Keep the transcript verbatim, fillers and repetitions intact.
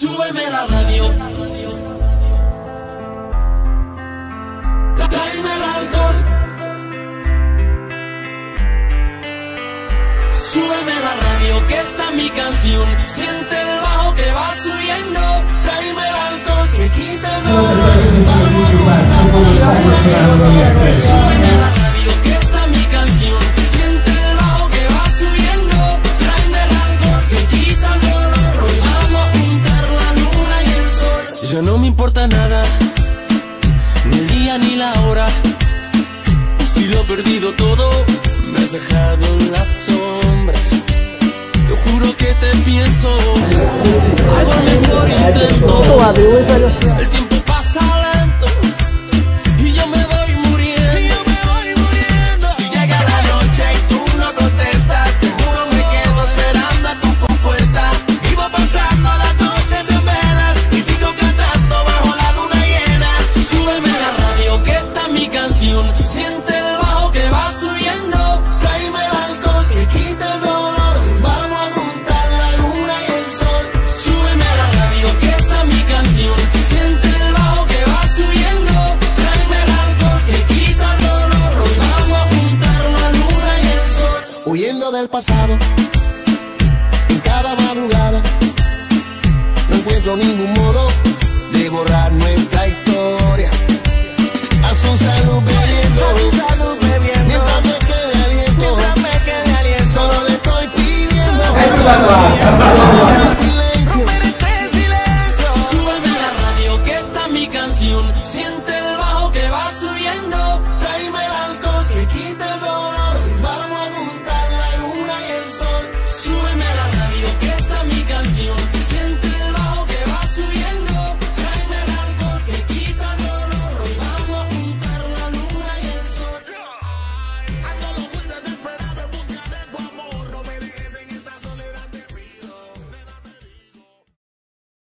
Súbeme la radio. Tráeme el alcohol. Súbeme la radio, que esta es mi canción. Siente el bajo que va subiendo. Tráeme el alcohol que quita el dolor. Súbeme la radio, que esta es mi canción. Siente el bajo que va subiendo. Tráeme el alcohol que quita el dolor. Hoy vamos a juntar la luna y el sol. Ya no me importa nada, ni el día ni la hora. Si lo he perdido todo, me has dejado en las sombras. Te juro que te pienso. Hago el mejor intento. El tiempo pasa lento y yo me voy muriendo. Y yo me voy muriendo. Si llega la noche y tú no contestas, seguro me quedo esperando a tu compuerta. Vivo pasando las noches en velas y sigo cantando bajo la luna llena. Súbeme la radio, que esta es mi canción. Siente el bajo que va subiendo. Tráeme el alcohol que quita el dolor. Vamos a juntar la luna y el sol. Súbeme la radio, que esta es mi canción. Siente el bajo que va subiendo. Tráeme el alcohol que quita el dolor. Hoy vamos a juntar la luna y el sol. Huyendo del pasado, en cada madrugada, no encuentro ningún modo de borrar nuestra historia. A su salud bebiendo, a su salud bebiendo, mientras me quede aliento, mientras me quede aliento, solo le estoy pidiendo.